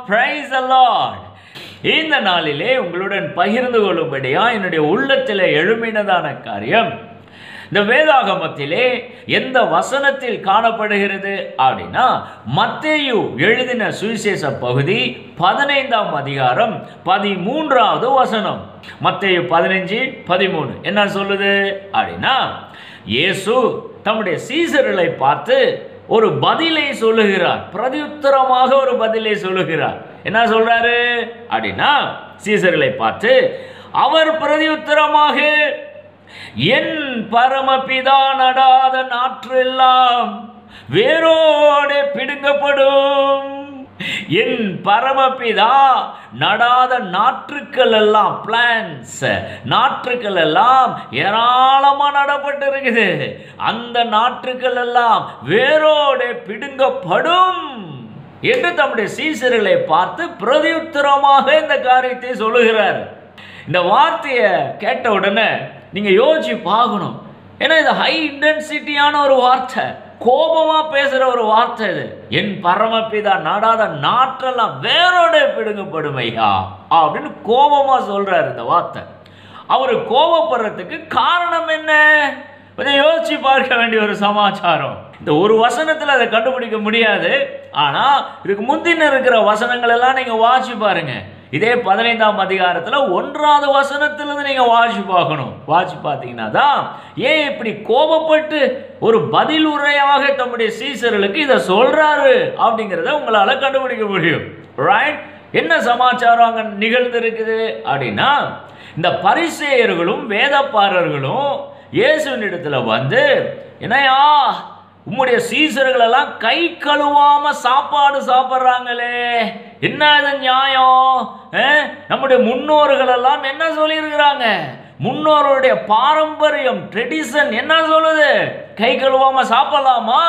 Praise the Lord. இந்த நாளிலே உங்களுடன் பகிர்ந்து கொள்ளும்படியா என்னுடைய உள்ளத்தில் எழும்பினதான காரியம், இந்த வேதாகமத்திலே எந்த வசனத்தில் காணப்படுகிறது அப்படின்னா, மத்தேயு எழுதின சுவிசேஷ பகுதி 15ஆம் அதிகாரம் 13வது வசனம். மத்தேயு 15:13 என்ன சொல்லுது அப்படின்னா, இயேசு தம்முடைய சீசர்களை பார்த்து ஒரு பதிலை சொல்லுகிறார், பிரதியுத்தரமாக ஒரு பதிலை சொல்லுகிறார். என்ன சொல்றாரு அப்படின்னா, சீசர்களை பார்த்து அவர் பிரதியுத்தரமாக, என் பரமபிதா நடாத நாற்று எல்லாம் வேரோடு பிடுங்கப்படும். என் பரமபிதா நடாத நாற்றுக்கள் எல்லாம், பிளான்ஸ், நாற்றுக்கள் எல்லாம் ஏராளமா நடப்பட்டு இருக்குது. அந்த நாற்றுக்கள் எல்லாம் வேரோடு பிடுங்கப்படும் என்று தம்முடைய சீசர்களை பார்த்து பிரதியுத்தரமாக இந்த காரியத்தை சொல்லுகிறார். இந்த வார்த்தையை கேட்ட உடனே நீங்க யோசிச்சு பார்க்கணும். ஏன்னா இது ஹை இன்டென்சிட்டியான ஒரு வார்த்தை, கோபமா பேசுற ஒரு வார்த்தை இது. என் பரமபிதா நடாத நாற்றெல்லாம் வேரோட பிடுங்கப்படும் ஐயா அப்படின்னு கோபமா சொல்றாரு இந்த வார்த்தை. அவரு கோபப்படுறதுக்கு காரணம் என்ன? கொஞ்சம் யோசிச்சு பார்க்க வேண்டிய ஒரு சமாச்சாரம். இந்த ஒரு வசனத்தில் அதை கண்டுபிடிக்க முடியாது. ஆனா இதுக்கு முந்தின இருக்கிற வசனங்கள் எல்லாம் நீங்க வாசிச்சு பாருங்க. இதே 15ஆம் அதிகாரத்தில் 1வது வசனத்திலிருந்து நீங்க வாசிச்சு பார்க்கணும். வாசிச்சு பார்த்தீங்கன்னா தான் ஏன் இப்படி கோபப்பட்டு ஒரு பதில் உரையாக தம்முடைய சீசர்களுக்கு இதை சொல்றாரு அப்படிங்கிறத உங்களால கண்டுபிடிக்க முடியும். ரைட்? என்ன சமாச்சாரம் அங்க நிகழ்ந்து இருக்குது அப்படின்னா, இந்த பரிசேயர்களும் வேதப்பாரர்களும் இயேசுவின் இடத்துல வந்து, என்னையா உம்முடைய சீசர்கள் எல்லாம் கை கழுவாம சாப்பாடு சாப்பிட்றாங்களே, என்ன இது நியாயம்? நம்முடைய முன்னோர்கள் எல்லாம் என்ன சொல்லியிருக்கிறாங்க? முன்னோருடைய பாரம்பரியம், ட்ரெடிஷன் என்ன சொல்லுது? கை கழுவாம சாப்பிடலாமா?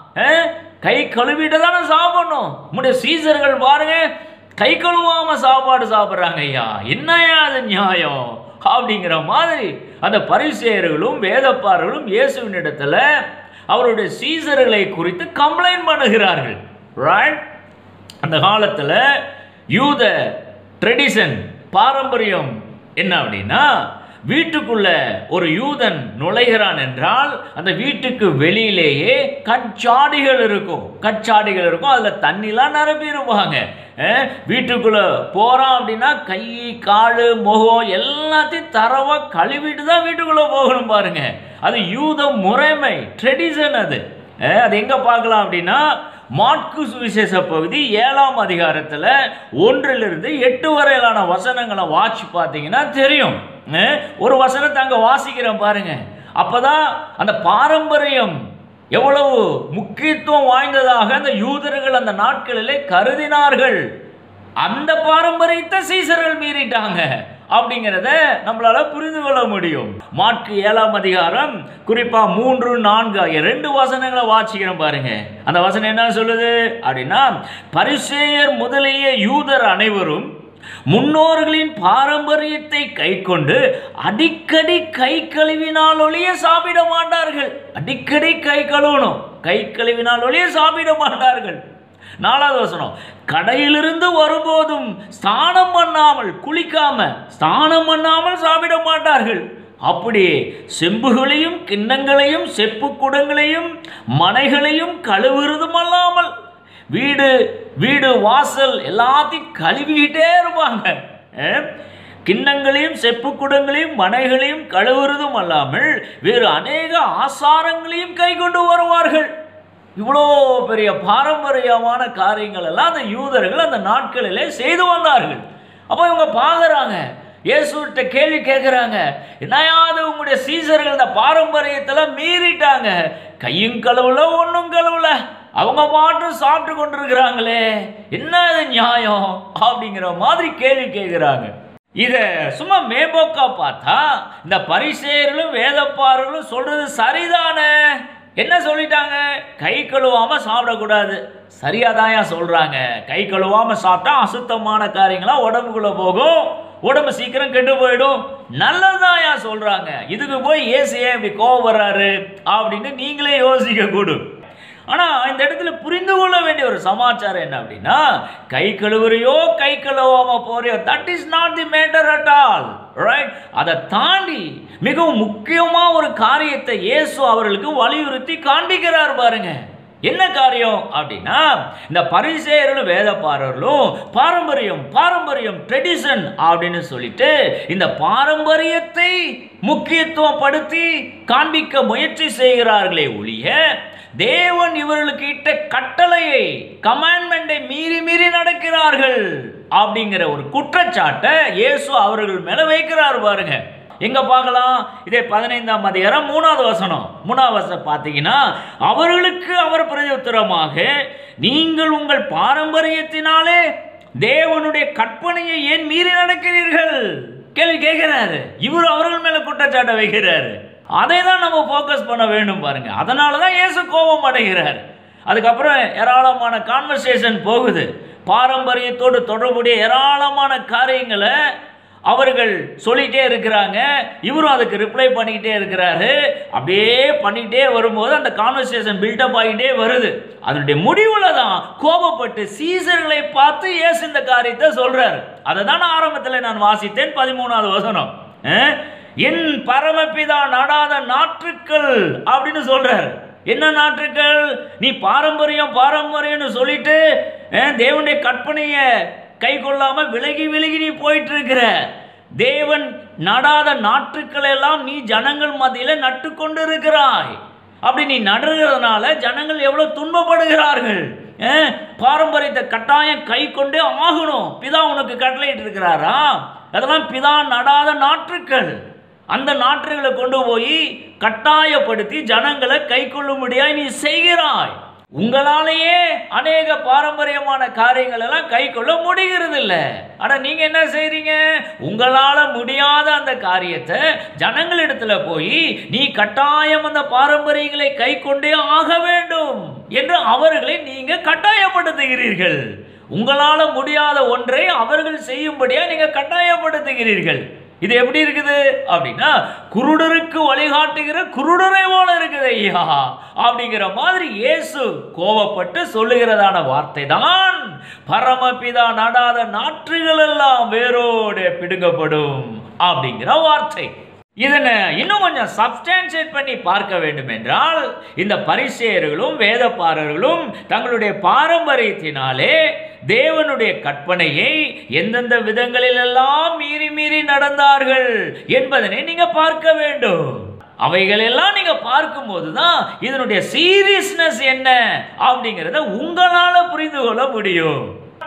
கை கழுவிட்டு தானே சாப்பிடணும். உம்முடைய சீசர்கள் பாருங்க கை கழுவாம சாப்பாடு சாப்பிட்றாங்க ஐயா, என்னையா அது நியாயம்? அப்படிங்கிற மாதிரி அந்த பரிசேயர்களும் வேதப்பாரர்களும் இயேசுவின் இடத்துல அவருடைய சீசர்களை குறித்து கம்ப்ளைண்ட் பண்ணுகிறார்கள். ரைட்? அந்த காலத்தில் யூத ட்ரெடிஷன், பாரம்பரியம் என்ன அப்படின்னா, வீட்டுக்குள்ள ஒரு யூதன் நுழைகிறான் என்றால் அந்த வீட்டுக்கு வெளியிலேயே கச்சாடிகள் இருக்கும். கச்சாடிகள் இருக்கும், அதில் தண்ணிலாம் நிரப்பி இருப்பாங்க. வீட்டுக்குள்ள போறான் அப்படின்னா கை, கால், முகம் எல்லாத்தையும் தரவா கழுவிட்டு தான் வீட்டுக்குள்ள போகணும். பாருங்க, அது யூத முறைமை, ட்ரெடிஷன். அது எங்க பார்க்கலாம் அப்படின்னா, மாற்கு சுவிசேஷ பகுதி 7ஆம் அதிகாரத்தில் 1லிருந்து 8 வரையிலான வசனங்களை வாசி பார்த்தீங்கன்னா தெரியும். ஒரு வசனத்தை அங்க வாசிக்கிறேன் பாருங்க. அப்பதான் அந்த பாரம்பரியம் எவ்வளவு முக்கியத்துவம் வாய்ந்ததாக அந்த யூதர்கள் அந்த நாட்களிலே கருதினார்கள். அந்த பாரம்பரியத்தை சீசர்கள் மீறிட்டாங்க அப்படிங்கிறத நம்மளால புரிந்து கொள்ள முடியும். மாற்கு 7ஆம் அதிகாரம் குறிப்பா 3, 4 ஆகிய 2 வசனங்களை வாசிக்கிறோம் பாருங்க. அந்த வசனம் என்ன சொல்லுது அப்படின்னா, பரிசேயர் முதலிய யூதர் அனைவரும் முன்னோர்களின் பாரம்பரியத்தை கை கொண்டு அடிக்கடி கை கழுவினால் ஒழிய சாப்பிட மாட்டார்கள். அடிக்கடி கை கழுவணும், கை கழுவினால் ஒழிய சாப்பிட மாட்டார்கள். 4வது வசனம், கடையிலிருந்து வரும்போதும் ஸ்நானம் பண்ணாமல், குளிக்காம ஸ்நானம் பண்ணாமல் சாப்பிட மாட்டார்கள். அப்படியே செம்புகளையும் கிண்ணங்களையும் செப்பு குடங்களையும் மனைகளையும் கழுவுறதும் அல்லாமல் வீடு வீடு வாசல் எல்லாத்தையும் கழுவிக்கிட்டே இருப்பாங்க. கிண்ணங்களையும் செப்பு குடங்களையும் மனைகளையும் கழுவுறதும் அல்லாமல் வேறு அநேக ஆசாரங்களையும் கை கொண்டு வருவார்கள். இவ்வளோ பெரிய பாரம்பரியமான காரியங்கள் எல்லாம் அந்த யூதர்கள் அந்த நாட்களிலே செய்து வந்தார்கள். அப்போ இவங்க பார்க்குறாங்க, இயேசுகிட்ட கேள்வி கேட்குறாங்க, என்னையாவது உங்களுடைய சீசர்கள் இந்த பாரம்பரியத்தில் மீறிட்டாங்க, கையும் கழுவுல ஒன்றும் கழுவுல, அவங்க மாட்டும் சாப்பிட்டு கொண்டிருக்கிறாங்களே, என்ன இது நியாயம்? அப்படிங்கிற மாதிரி கேள்வி கேட்குறாங்க. இதை சும்மா மேம்போக்கா பார்த்தா இந்த பரிசேயர்களும் வேதப்பாரர்களும் சொல்றது சரிதானே. என்ன சொல்லிட்டாங்க? கை கழுவாம சாப்பிடக்கூடாது. சரியாதாயா சொல்றாங்க. கை கழுவாம சாப்பிட்டா அசுத்தமான காரியங்களா உடம்புக்குள்ள போகும், உடம்பு சீக்கிரம் கெட்டு போயிடும். நல்லதாயா சொல்றாங்க. இதுக்கு போய் ஏசு ஏன் இப்படி கோவம் வர்றாரு அப்படின்னு நீங்களே யோசிக்க கூடும். ஆனால் இந்த இடத்துல புரிந்து கொள்ள வேண்டிய ஒரு சமாச்சாரம் என்ன அப்படின்னா, கை கழுவுறையோ கை கழுவாம போறியோ, that is not the matter at all, right? அதை தாண்டி மிகவும் முக்கியமாக ஒரு காரியத்தை இயேசு அவர்களுக்கு வலியுறுத்தி காண்பிக்கிறார் பாருங்க. என்ன காரியம் அப்படின்னா, இந்த பரிசேயர்களும் வேதபாரர்களும் பாரம்பரியம் பாரம்பரியம் ட்ரெடிஷன் அப்படின்னு சொல்லிட்டு இந்த பாரம்பரியத்தை முக்கியத்துவம் படுத்தி காண்பிக்க முயற்சி செய்கிறார்களே ஒழிய, தேவன் இவர்களுக்கு இட்ட கட்டளையை கமாண்ட்மெண்டை மீறி மீறி நடக்கிறார்கள் அப்படிங்கிற ஒரு குற்றச்சாட்டை இயேசு அவர்கள் மேல வைக்கிறார் பாருங்க. எங்க பார்க்கலாம்? இதே 15ஆம் அதிகாரம் 3வது வசனம். 3வது வசனம் பார்த்தீங்கன்னா, அவர்களுக்கு அவர் பிரதியுத்தரமாக, நீங்கள் உங்கள் பாரம்பரியத்தினாலே தேவனுடைய கற்பனையை ஏன் மீறி நடக்கிறீர்கள் கேள்வி கேட்கிறாரு. இவர் அவர்கள் மேல குற்றச்சாட்டை வைக்கிறாரு. அதை தான் நம்ம ஃபோக்கஸ் பண்ண வேண்டும் பாருங்க. அதனால தான் இயேசு கோபம் அடைகிறார். அதுக்கப்புறம் ஏராளமான கான்வர்சேஷன் போகுது. பாரம்பரியத்தோடு தொடர்புடைய ஏராளமான காரியங்களை அவர்கள் சொல்லிட்டே இருக்கிறாங்க. இவரும் அதுக்கு ரிப்ளை பண்ணிக்கிட்டே இருக்கிறாரு. அப்படியே பண்ணிக்கிட்டே வரும்போது அந்த கான்வர்சேஷன் பில்டப் ஆகிட்டே வருது. அதனுடைய முடிவில் தான் கோபப்பட்டு சீசர்களை பார்த்து இயேசு இந்த காரியத்தை சொல்றாரு. அதை தான் ஆரம்பத்தில் நான் வாசித்தேன். 13வது வசனம், என் பரமபிதா நடாத நாற்றுக்கள் அப்படின்னு சொல்றாரு. என்ன நாற்றுக்கள்? நீ பாரம்பரியம் பாரம்பரியம்னு சொல்லிட்டு தேவனுடைய கற்பனையை கை கொள்ளாம விலகி விலகி நீ போயிட்டு இருக்கிற. தேவன் நடாத நாற்றுக்களை எல்லாம் நீ ஜனங்கள் மத்தியில நட்டு கொண்டு இருக்கிறாய். அப்படி நீ நடுறதுனால ஜனங்கள் எவ்வளவு துன்பப்படுகிறார்கள். பாரம்பரியத்தை கட்டாயம் கை கொண்டே ஆகணும். பிதா உனக்கு கட்டளையிட்டு இருக்கிறாரா? அதெல்லாம் பிதா நடாத நாற்றுக்கள். அந்த நாற்றுகளை கொண்டு போய் கட்டாயப்படுத்தி ஜனங்களை கை கொள்ளும்படியாய் நீ செய்கிறாய். உங்களாலேயே அநேக பாரம்பரியமான காரியங்கள் எல்லாம் கை கொள்ள முடிகிறது இல்லை. ஆனா நீங்க என்ன செய்றீங்க? உங்களால முடியாத அந்த காரியத்தை ஜனங்களிடத்துல போய் நீ கட்டாயம் அந்த பாரம்பரியங்களை கை கொண்டே ஆக வேண்டும் என்று அவர்களை நீங்க கட்டாயப்படுத்துகிறீர்கள். உங்களால முடியாத ஒன்றை அவர்கள் செய்யும்படியா நீங்க கட்டாயப்படுத்துகிறீர்கள். இது எப்படி இருக்குது அப்படின்னா, குருடருக்கு வழிகாட்டுகிற குருடரை போல இருக்குது ஐயா அப்படிங்கிற மாதிரி இயேசு கோபப்பட்டு சொல்லுகிறதான வார்த்தை தான், பரமபிதா நடாத நாற்றுகள் எல்லாம் வேரோடு பிடுங்கப்படும் அப்படிங்கிற வார்த்தை. இதனை இன்னும் கொஞ்சம் சப்ஸ்டான்ஷியேட் பண்ணி பார்க்க வேண்டும் என்றால், இந்த பரிசேயர்களும் வேதபாரர்களும் தங்களுடைய பாரம்பரியத்தினாலே தேவனுடைய கற்பனையை எந்தெந்த விதங்களில் எல்லாம் மீறி மீறி நடந்தார்கள் என்பதனை நீங்க பார்க்க வேண்டும். அவைகளெல்லாம் நீங்க பார்க்கும்போது தான் இதனுடைய சீரியஸ்னஸ் என்ன அப்படிங்கிறத உங்களால புரிந்து கொள்ள முடியும்.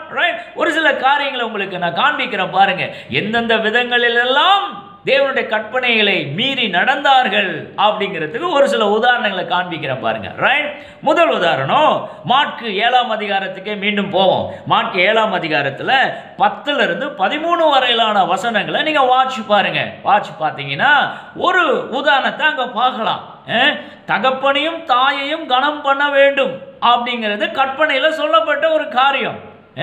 ஒரு சில காரியங்களை உங்களுக்கு நான் காண்பிக்கிறேன் பாருங்க. எந்தெந்த விதங்களில் எல்லாம் தேவனுடைய கற்பனைகளை மீறி நடந்தார்கள் அப்படிங்கிறதுக்கு ஒரு சில உதாரணங்களை காண்பிக்கிறேன் பாருங்க. ரைட்? முதல் உதாரணம் மாற்கு 7ஆம் அதிகாரத்துக்கே மீண்டும் போவோம். மாற்கு 7ஆம் அதிகாரத்தில் 10லிருந்து 13 வரையிலான வசனங்களை நீங்க வாட்ச் பாருங்க. வாட்ச் பார்த்தீங்கன்னா ஒரு உதாரணத்தை அங்க பார்க்கலாம். தகப்பனையும் தாயையும் கனம் பண்ண வேண்டும் அப்படிங்கிறது கற்பனையில சொல்லப்பட்ட ஒரு காரியம்.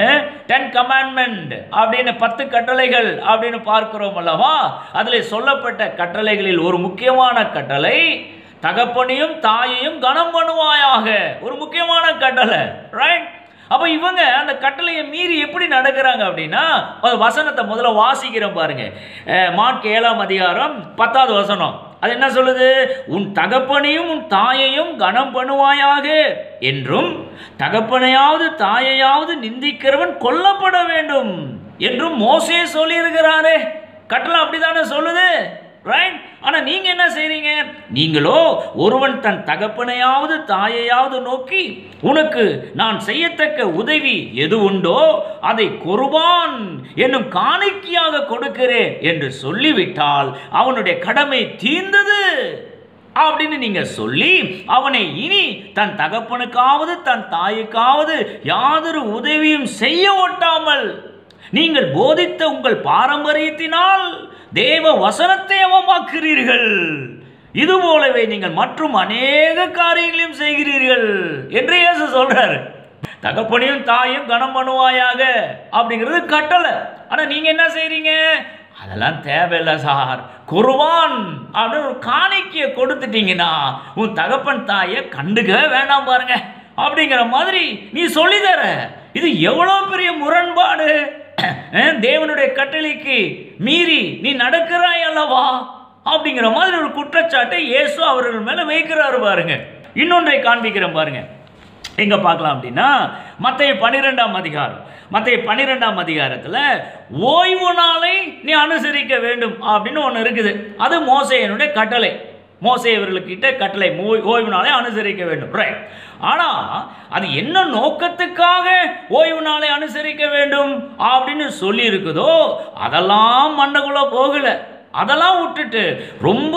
10 கமாண்ட்மெண்ட் அப்படின்னு 10 கட்டளைகள் அப்படின்னு பார்க்கிறோம் அல்லவா? அதில் சொல்லப்பட்ட கட்டளைகளில் ஒரு முக்கியமான கட்டளை, தகப்பனையும் தாயையும் கனம் பண்ணுவாயாக. ஒரு முக்கியமான கட்டளை. ரைட்? அப்ப இவங்க அந்த கட்டளையை மீறி எப்படி நடக்கிறாங்க அப்படின்னா, வசனத்தை முதல்ல வாசிக்கிறோம் பாருங்க. மாற்கு 7ஆம் அதிகாரம் 10வது வசனம். அது என்ன சொல்லுது? உன் தகப்பனையும் உன் தாயையும் கனம் பண்ணுவாயாக என்றும், தகப்பனையாவது தாயையாவது நிந்திக்கிறவன் கொல்லப்பட வேண்டும் என்றும் மோசே சொல்லி இருக்கிறாரே. கட்டளை அப்படித்தானே சொல்லுது. ரைட்? ஆனா நீங்க என்ன செய்றீங்க? நீங்களோ ஒருவன் தன் தகப்பனையாவது தாயையாவது நோக்கி, உனக்கு நான் செய்யத்தக்க உதவி எது உண்டோ அதை குர்பான் என்னும் காணிக்கையாக கொடுக்கிறேன் என்று சொல்லிவிட்டால் அவனுடைய கடமை தீர்ந்தது அப்படின்னு நீங்க சொல்லி அவனை இனி தன் தகப்பனுக்காவது தன் தாய்க்காவது யாதொரு உதவியும் செய்ய ஒட்டாமல் நீங்கள் போதித்த உங்கள் பாரம்பரியத்தினால் தேவ வசனத்தை அவமாக்குகிறீர்கள். இது போலவே நீங்கள் மற்றும் அநேக காரியங்களையும் செய்கிறீர்கள் என்று இயேசு சொல்றாரு. தகப்பனையும் தாயும் கனம் பண்ணுவாயாக அப்படிங்கிறது கட்டளை. ஆனா நீங்க என்ன செய்றீங்க? அதெல்லாம் தேவையில்லை சார், குர்பான் அப்படின்னு ஒரு காணிக்கையை கொடுத்துட்டீங்கன்னா உன் தகப்பன் தாயை கண்டுக்கவே வேண்டாம் பாருங்க அப்படிங்கிற மாதிரி நீ சொல்லித்தர. இது எவ்வளோ பெரிய முரண்பாடு! தேவனுடைய கட்டளைக்கு மீறி நீ நடக்கிறாய் அல்லவா அப்படிங்கிற மாதிரி ஒரு குற்றச்சாட்டை இயேசு அவர்கள் மேல வைக்கிறாரு பாருங்க. இன்னொன்றை காண்பிக்கிறேன் பாருங்க. எங்க பார்க்கலாம் அப்படின்னா மத்தேயு 12ஆம் அதிகாரம். மத்தேயு 12ஆம் அதிகாரத்தில் ஓய்வு நாளை நீ அனுசரிக்க வேண்டும் அப்படின்னு ஒன்று இருக்குது. அது மோசேயினுடைய கட்டளை. மோசே இவர்களுக்கிட்ட கட்டளை ஓய்வு நாளை அனுசரிக்க வேண்டும். ரைட். ஆனால் அது என்ன நோக்கத்துக்காக ஓய்வு நாளை அனுசரிக்க வேண்டும் அப்படின்னு சொல்லி இருக்குதோ அதெல்லாம் மண்டக்குள்ள போகல. அதெல்லாம் விட்டுட்டு ரொம்ப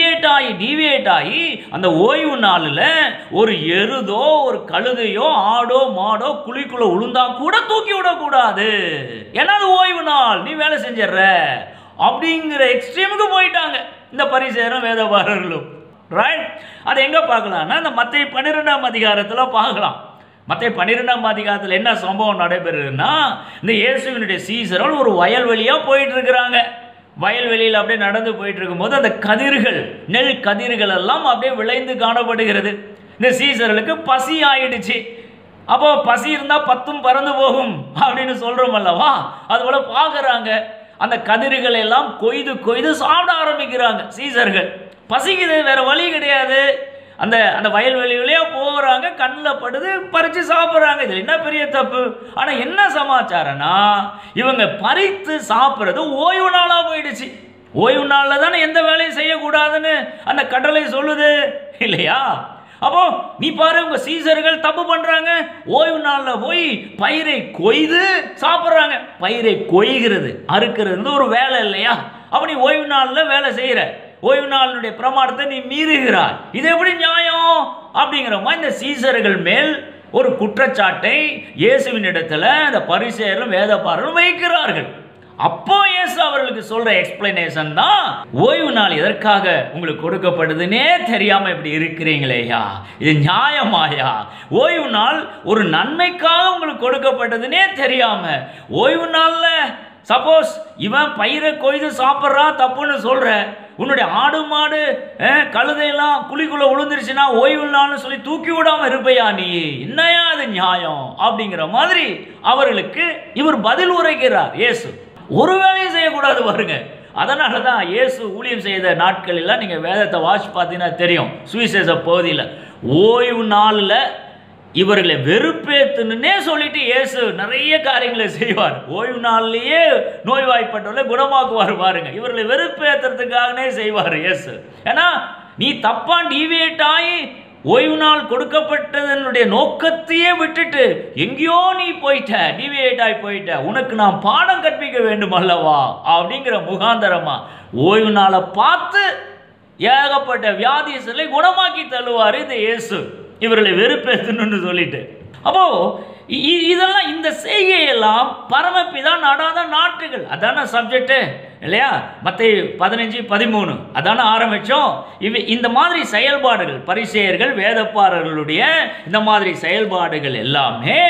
டிவியேட் ஆகி அந்த ஓய்வு நாளில் ஒரு எருதோ ஒரு கழுதையோ ஆடோ மாடோ குழிக்குள்ள உளுந்தா கூட தூக்கி விடக்கூடாது. ஏன்னா அது ஓய்வு நாள், நீ வேலை செஞ்சிடற அப்படிங்கிற எக்ஸ்ட்ரீமுக்கு போயிட்டாங்க இந்த பரிசேயரும் வேதபாரர்களும். ரைட். அதை எங்க பார்க்கலாம்னா இந்த மத்தேயு 12ஆம் அதிகாரத்தில் பார்க்கலாம். மத்தேயு 12ஆம் அதிகாரத்தில் என்ன சம்பவம் நடைபெறுதுன்னா, இந்த இயேசுவினுடைய சீசர்கள் ஒரு வயல்வெளியா போயிட்டு இருக்கிறாங்க. வயல்வெளியில் அப்படியே நடந்து போயிட்டு இருக்கும்போது அந்த கதிர்கள், நெல் கதிர்கள் எல்லாம் அப்படியே விளைந்து காணப்படுகிறது. இந்த சீசர்களுக்கு பசி ஆயிடுச்சு. அப்போ பசி இருந்தால் 10 பறந்து போகும் அப்படின்னு சொல்றோம் அல்லவா, அது போல பார்க்குறாங்க. அந்த கதிர்கள் எல்லாம் கொய்து கொய்து சாப்பிட ஆரம்பிக்கிறாங்க சீசர்கள். பசிக்குது, வேற வழி கிடையாது. அந்த அந்த வயல்வெளியிலேயே போகிறாங்க, கண்ணில் படுது, பறித்து சாப்பிட்றாங்க. இதில் என்ன பெரிய தப்பு? ஆனால் என்ன சமாச்சாரம்னா இவங்க பறித்து சாப்பிட்றது ஓய்வு நாளாக போயிடுச்சு. ஓய்வு நாளில் தானே எந்த வேலையும் செய்யக்கூடாதுன்னு அந்த கட்டளை சொல்லுது இல்லையா? அப்போ நீ பாரு, உங்க சீசர்கள் தப்பு பண்றாங்க. ஓய்வு நாளில் போய் பயிரை கொய்து சாப்பிட்றாங்க. பயிரை கொய்கிறது, அறுக்கிறது ஒரு வேலை இல்லையா? அப்போ நீ ஓய்வு நாளில் வேலை செய்கிற, ஓய்வு நாளுடைய பிரமாணத்தை நீ மீறுகிறாய். இது எப்படி நியாயம் அப்படிங்கிற மாதிரி இந்த சீசர்கள் மேல் ஒரு குற்றச்சாட்டை இயேசுவின் இடத்துல இந்த பரிசேயரும் வேதபாரரும் வைக்கிறார்கள். அப்போ இயேசு அவர்களுக்கு சொல்ற எக்ஸ்பிளனேஷன் தான், ஓய்வு நாள் எதற்காக உங்களுக்கு கொடுக்கப்படுதுன்னே தெரியாம இப்படி இருக்கிறீங்களேயா, இது நியாயமாயா? ஓய்வு நாள் ஒரு நன்மைக்காக உங்களுக்கு கொடுக்கப்பட்டதுன்னே தெரியாம ஓய்வு நாள்ல சப்போஸ் இவன் பயிரை கொய்து சாப்பிட்றா தப்புன்னு சொல்ற, உன்னுடைய ஆடு மாடு கழுதையெல்லாம் குழிக்குள்ள விழுந்துருச்சுன்னா ஓய்வு நாள்னு சொல்லி தூக்கி விடாம இருப்பையா நீ? என்னையா அது நியாயம் அப்படிங்கிற மாதிரி அவர்களுக்கு இவர் பதில் உரைக்கிறார். இயேசு ஒரு வேலையும் செய்யக்கூடாது பாருங்க. அதனால தான் இயேசு ஊழியம் செய்த நாட்களெல்லாம் நீங்கள் வேதத்தை வாசி பார்த்தீங்கன்னா தெரியும். சுவிசேஷ பகுதியில் ஓய்வு நாளில் இவர்களை வெறுப்பேத்துன்னே சொல்லிட்டு இயேசு நிறைய காரியங்களை செய்வார். ஓய்வு நாள்லேயே நோய்வாய்ப்பட்டவர்களை குணமாக்குவார் பாருங்க. இவர்களை வெறுப்பேற்றுறதுக்காகவே செய்வார் இயேசு. ஏன்னா நீ தப்பா டிவியேட் ஆகி ஓய்வு நாள் கொடுக்கப்பட்டதனுடைய நோக்கத்தையே விட்டுட்டு எங்கேயோ நீ போயிட்ட, டிவியேட் ஆகி போயிட்ட, உனக்கு நான் பாடம் கற்பிக்க வேண்டும் அல்லவா அப்படிங்கிற முகாந்தரமா ஓய்வு நாளை பார்த்து ஏகப்பட்ட வியாதிகளை குணமாக்கி தள்ளுவார் இந்த இயேசு, இவர்களை வெறுப்பேற்றணும்னு சொல்லிட்டு. அப்போ இதெல்லாம் இந்த செய்கையெல்லாம் பரமபிதா நடாத நாட்டுகள், அதான சப்ஜெக்ட் இல்லையா? மத்தேயு 15:13 அதான ஆரம்பிச்சோம். இந்த மாதிரி செயல்பாடுகள், பரிசேயர்கள் வேதப்பாரர்களுடைய இந்த மாதிரி செயல்பாடுகள் எல்லாமே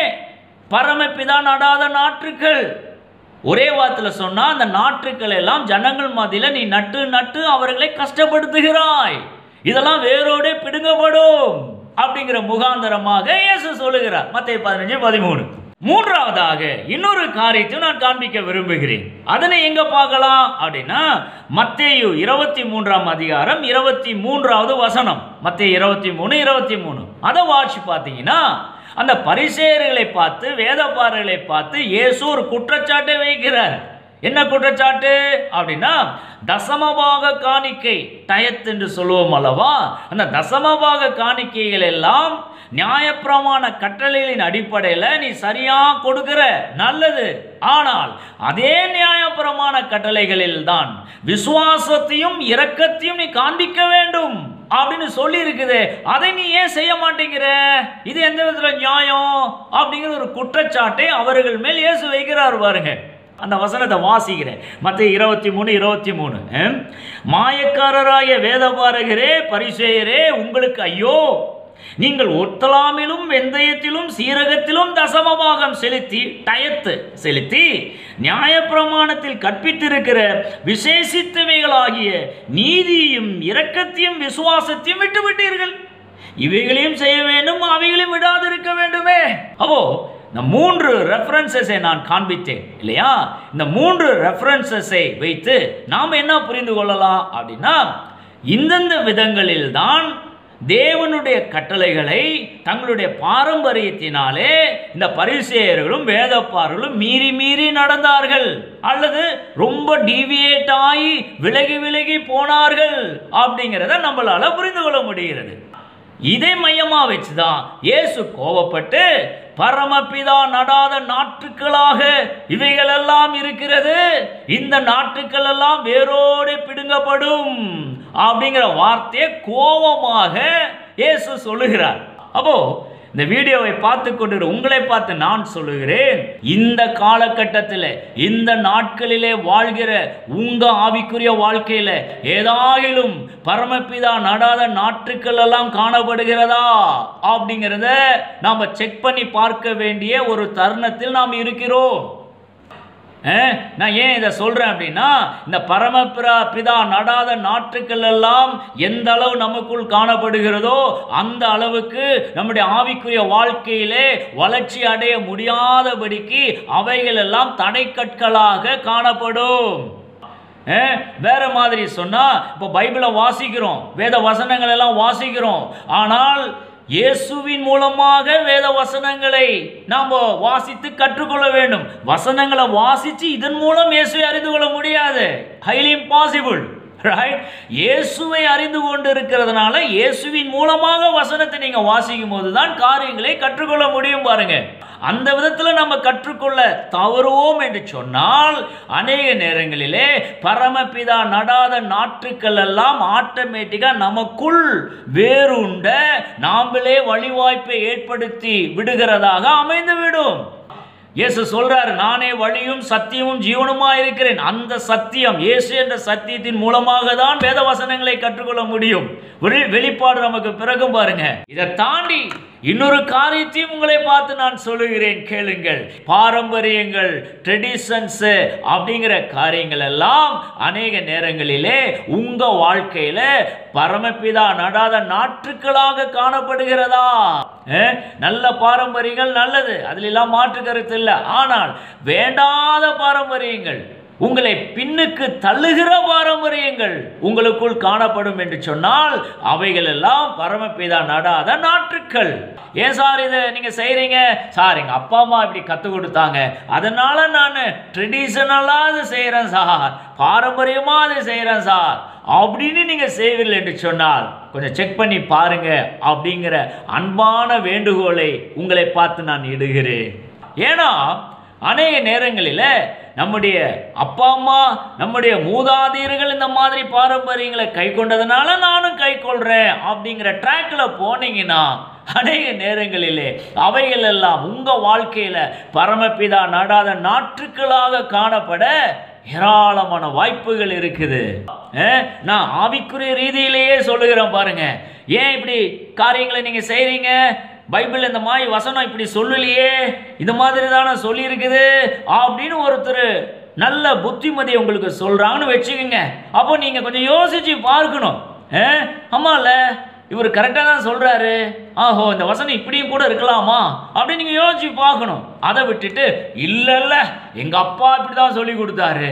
பரமபிதா நடாத நாட்டுகள். ஒரே வார்த்தையில் சொன்னா அந்த நாட்டுகள் எல்லாம் ஜனங்கள் மத்தியில் நீ நட்டு நட்டு அவர்களை கஷ்டப்படுத்துகிறாய், இதெல்லாம் வேரோடு பிடுங்கப்படும் அப்படிங்கிற முகாந்தரமாக இயேசு சொல்லுகிறார் மத்தேயு 15:13. மூன்றாவதாக இன்னொரு காரியத்தை நான் காண்பிக்க விரும்புகிறேன். அதனை எங்க பார்க்கலாம் அப்படின்னா மத்தேயு 23ஆம் அதிகாரம் 23வது வசனம். மத்தேயு 23:23 அதை வாசி பார்த்தீங்கன்னா அந்த பரிசேயர்களை பார்த்து வேதபாரர்களை பார்த்து இயேசு ஒரு குற்றச்சாட்டை வைக்கிறார். என்ன குற்றச்சாட்டு அப்படின்னா, தசமபாக காணிக்கை டயத் என்று சொல்லுவோம் அல்லவா, அந்த தசமபாக காணிக்கைகள் எல்லாம் நியாயப்பிரமாண கட்டளைகளின் அடிப்படையில் நீ சரியா கொடுக்கிற நல்லது, ஆனால் அதே நியாயப்பிரமாண கட்டளைகளில் தான் விசுவாசத்தையும் இரக்கத்தையும் நீ காண்பிக்க வேண்டும் அப்படின்னு சொல்லி இருக்குது. அதை நீ ஏன் செய்ய மாட்டேங்கிற? இது எந்த விதத்துல நியாயம் அப்படிங்கிற ஒரு குற்றச்சாட்டை அவர்கள் மேல் இயேசு வைக்கிறார் பாருங்க. அந்த வசனத்தை வாசிக்கிறேன். மத்தேயு 23:23 மாயக்காரராய வேதபாரகரே பரிசேயரே உங்களுக்கு ஐயோ, நீங்கள் ஒத்தலாமிலும் வெந்தயத்திலும் சீரகத்திலும் தசமபாகம் செலுத்தி நியாயப்பிரமாணத்தில் கற்பித்திருக்கிற விசேஷித்தவைகளாகிய நீதியும் இரக்கத்தையும் விசுவாசத்தையும் விட்டுவிட்டீர்கள். இவைகளையும் செய்ய வேண்டும், அவைகளையும் விடாது இருக்க வேண்டுமே. அப்போ இந்த 3 ரெஃபரன்சஸை நான் காண்பித்தேன் இல்லையா? இந்த 3 ரெஃபரன்சஸை வைத்து நாம் என்ன புரிந்து கொள்ளலாம் அப்படின்னா, இந்தந்த விதங்களில் தான் தேவனுடைய கட்டளைகளை தங்களுடைய பாரம்பரியத்தினாலே இந்த பரிசேயர்களும் வேதப்பாரர்களும் மீறி மீறி நடந்தார்கள், அல்லது ரொம்ப டீவியேட் ஆகி விலகி விலகி போனார்கள் அப்படிங்கிறத நம்மளால புரிந்து கொள்ள முடிகிறது. இதை மையமா வச்சுதான் இயேசு கோபப்பட்டு பரமபிதா நடாத நாற்றுக்களாக இவைகள் எல்லாம் இருக்கிறது, இந்த நாற்றுக்கள் எல்லாம் வேரோடு பிடுங்கப்படும் அப்படிங்கிற வார்த்தையை கோபமாக இயேசு சொல்லுகிறார். அப்போ இந்த வீடியோவை பார்த்து கொண்டு உங்களை பார்த்து நான் சொல்லுகிறேன், இந்த காலகட்டத்தில் இந்த நாட்களிலே வாழ்கிற உங்க ஆவிக்குரிய வாழ்க்கையில ஏதாயிலும் பரமபிதா நடாத நாற்றுக்கள் எல்லாம் காணப்படுகிறதா அப்படிங்கிறத நாம செக் பண்ணி பார்க்க வேண்டிய ஒரு தருணத்தில் நாம் இருக்கிறோம். நான் ஏன் இதை சொல்றேன் அப்படின்னா, இந்த பரமபிதா நடாத நாற்றுக்கள் எல்லாம் எந்த அளவு நமக்குள் காணப்படுகிறதோ அந்த அளவுக்கு நம்முடைய ஆவிக்குரிய வாழ்க்கையிலே வளர்ச்சி அடைய முடியாதபடிக்கு அவைகள் எல்லாம் தடைக்கற்களாக காணப்படும். வேற மாதிரி சொன்னா, இப்போ பைபிளை வாசிக்கிறோம், வேத வசனங்கள் எல்லாம் வாசிக்கிறோம், ஆனால் இயேசுவின் மூலமாக வேத வசனங்களை நாம் வாசித்து கற்றுக்கொள்ள வேண்டும். வசனங்களை வாசித்து இதன் மூலம் இயேசுவை அறிந்து கொள்ள முடியாது, ஹைலி இம்பாசிபிள். ரைட்? இயேசுவை அறிந்து கொண்டு இருக்கிறதுனால இயேசுவின் மூலமாக வசனத்தை நீங்க வாசிக்கும் போதுதான் காரியங்களை கற்றுக்கொள்ள முடியும். பாருங்க, அந்த விதத்தில் நம்ம கற்றுக்கொள்ள தவறுவோம் என்று சொன்னால் அநேக நேரங்களிலே பரமபிதா நடாத நாற்றுக்கள் எல்லாம் ஆட்டோமேட்டிக்கா நமக்குள் வேறுண்ட நாமளே வழிவாய்ப்பை ஏற்படுத்தி விடுகிறதாக அமைந்துவிடும். இயேசு சொல்றாரு, நானே வழியும் சத்தியமும் ஜீவனுமா இருக்கிறேன். அந்த சத்தியம், இயேசு என்ற சத்தியத்தின் மூலமாக தான் வேத வசனங்களை கற்றுக்கொள்ள முடியும். வெளிப்பாடு நமக்கு பிறகும் பாருங்க. இதை தாண்டி இன்னொரு காரியத்தையும் உங்களை பார்த்து நான் சொல்லுகிறேன், கேளுங்கள். பாரம்பரியங்கள், ட்ரெடிஷன்ஸ் அப்படிங்கிற காரியங்கள் எல்லாம் அநேக நேரங்களிலே உங்க வாழ்க்கையில பரமபிதா நடாத நாற்றுக்களாக காணப்படுகிறதா? நல்ல பாரம்பரியங்கள் நல்லது, அதில் எல்லாம் மாற்று கருத்து இல்லை. ஆனால் வேண்டாத பாரம்பரியங்கள், உங்களை பின்னுக்கு தள்ளுகிற பாரம்பரியங்கள் உங்களுக்குள் காணப்படும் என்று சொன்னால் அவைகள் எல்லாம் பரமபிதா நடாத நாற்றுக்கள். ஏன் சார் இதை நீங்க செய்றீங்க? சார் எங்க அப்பா அம்மா இப்படி கத்து கொடுத்தாங்க, அதனால நான் ட்ரெடிஷனலா அதை செய்யறேன் சார், பாரம்பரியமா அதை செய்யறேன் சார் அப்படின்னு நீங்க செய்வீர்கள் என்று சொன்னால் கொஞ்சம் செக் பண்ணி பாருங்க அப்படிங்கிற அன்பான வேண்டுகோளை உங்களை பார்த்து நான் இடுகிறேன். ஏன்னா அநேக நேரங்களில் நம்முடைய அப்பா அம்மா, நம்முடைய மூதாதையர்கள் இந்த மாதிரி பாரம்பரியங்களை கை கொண்டதுனால நானும் கை கொள்றேன் அப்படிங்கிற ட்ராக்ல போனீங்கன்னா அநேக நேரங்களிலே அவைகள் எல்லாம் உங்க வாழ்க்கையில பரமபிதா நடாத நாற்றுக்களாக காணப்பட ஏராளமான வாய்ப்புகள் இருக்குது. நான் ஆவிக்குரிய ரீதியிலேயே சொல்லுகிறேன் பாருங்க. ஏன் இப்படி காரியங்களை நீங்க செய்றீங்க? பைபிள் இந்த மாதிரி வசனம் இப்படி சொல்லலையே, இந்த மாதிரி தானே சொல்லி இருக்குது அப்படின்னு ஒருத்தர் நல்ல புத்திமதி உங்களுக்கு சொல்றாங்கன்னு வச்சுக்கோங்க. அப்போ நீங்க கொஞ்சம் யோசிச்சு பார்க்கணும். ஆமால இவர் கரெக்டாக தான் சொல்றாரு, ஆஹோ இந்த வசனம் இப்படியும் கூட இருக்கலாமா அப்படின்னு நீங்க யோசிச்சு பார்க்கணும். அதை விட்டுட்டு இல்ல இல்ல எங்க அப்பா இப்படிதான் சொல்லி கொடுத்தாரு,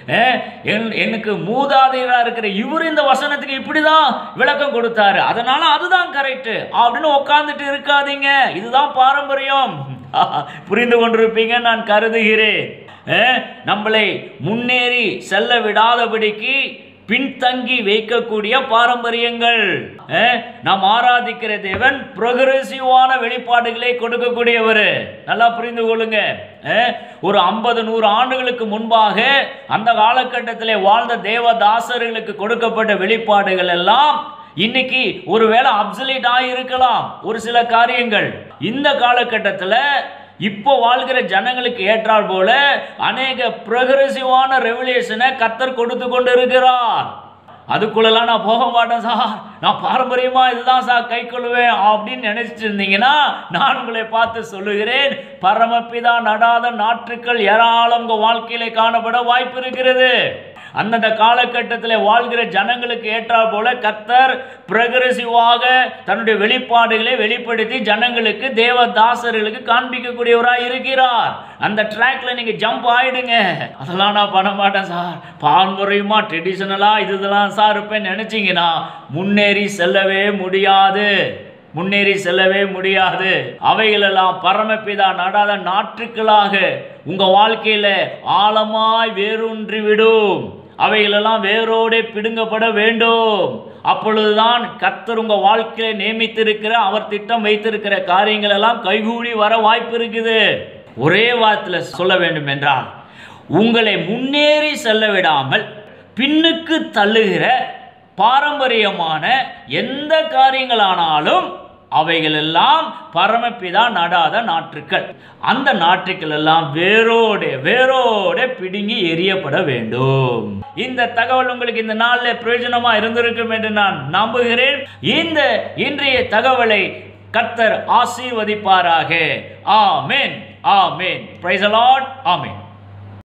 எனக்கு மூதாதையரா இருக்கிற இவர் இந்த வசனத்துக்கு இப்படிதான் விளக்கம் கொடுத்தாரு, அதனால அதுதான் கரெக்ட் அப்படின்னு உட்கார்ந்துட்டு இருக்காதீங்க. இதுதான் பாரம்பரியம். புரிந்து கொண்டிருப்பீங்க நான் கருதுகிறேன். நம்மளை முன்னேறி செல்ல விடாதபடிக்கு பின்தங்கி வைக்கக்கூடிய பாரம்பரியங்கள். நாம் ஆராதிக்கிற தேவன் ப்ரோக்ரெசிவான வெளிப்பாடுகளை கொடுக்கக்கூடியவர். நல்லா புரிந்து கொள்ளுங்க. ஒரு 50-100 ஆண்டுகளுக்கு முன்பாக அந்த காலகட்டத்திலே வாழ்ந்த தேவதாசர்களுக்கு கொடுக்கப்பட்ட வெளிப்பாடுகள் எல்லாம் இன்னைக்கு ஒருவேளை அப்சல்யூட் ஆகியிருக்கலாம் ஒரு சில காரியங்கள். இந்த காலகட்டத்தில் இப்போ வாழ்கிற ஜனங்களுக்கு ஏற்றால் போல அநேக ப்ரோக்ரெசிவான ரெவல்யூஷனை கர்த்தர் கொடுத்து கொண்டு இருக்கிறார். அதுக்குள்ளெல்லாம் நான் போக மாட்டேன் சார், நான் பாரம்பரியமா இதுதான் சார் கை கொள்வேன் அப்படின்னு நினைச்சிட்டு இருந்தீங்கன்னா நான் உங்களை பார்த்து சொல்லுகிறேன், பரமபிதா நடாத நாற்றுக்கள் ஏராளம் உங்க வாழ்க்கையில காணப்பட வாய்ப்பு இருக்கிறது. அந்தந்த காலகட்டத்தில் வாழ்கிற ஜனங்களுக்கு ஏற்றால் போல கர்த்தர் progressive-ஆக தன்னுடைய வெளிப்பாடுகளை வெளிப்படுத்தி ஜனங்களுக்கு தேவதாசர்களுக்கு காண்பிக்கக்கூடியவராக இருக்கிறார். அந்த ட்ராக்ல நீங்க ஜம்ப் ஆயிடுங்க. அதெல்லாம் நான் பண்ண மாட்டேன் சார், பாரம்பரியமா ட்ரெடிஷனலா இதெல்லாம் சார் இருப்பேன்னு நினைச்சீங்கன்னா முன்னேறி செல்லவே முடியாது. அவைகளெல்லாம் பரமபிதா நடாத நாற்றுக்களாக உங்க வாழ்க்கையில ஆழமாய் வேரூன்றி விடும். அவைகளெல்லாம் வேரோடு பிடுங்கப்பட வேண்டும். அப்பொழுதுதான் கர்த்தர் உங்க வாழ்க்கையில நியமித்திருக்கிற அவர் திட்டம் வைத்திருக்கிற காரியங்கள் எல்லாம் கைகூடி வர வாய்ப்பு இருக்குது. ஒரே வார்த்தையில் சொல்ல வேண்டும் என்றால், உங்களை முன்னேறி செல்ல விடாமல் பின்னுக்கு தள்ளுகிற பாரம்பரியமான எந்த காரியங்களானாலும் அவைகள் எல்லாம் பரமபிதா நடாத நாற்றுக்கள். அந்த நாற்றுக்கள் எல்லாம் வேரோட பிடுங்கி எரியப்பட வேண்டும். இந்த தகவல் உங்களுக்கு இந்த நாளில் பிரயோஜனமா இருந்திருக்கும் என்று நான் நம்புகிறேன். இந்த இன்றைய தகவலை கர்த்தர் ஆசீர்வதிப்பாராக. ஆமென், ஆமென். Praise the Lord. ஆமென்.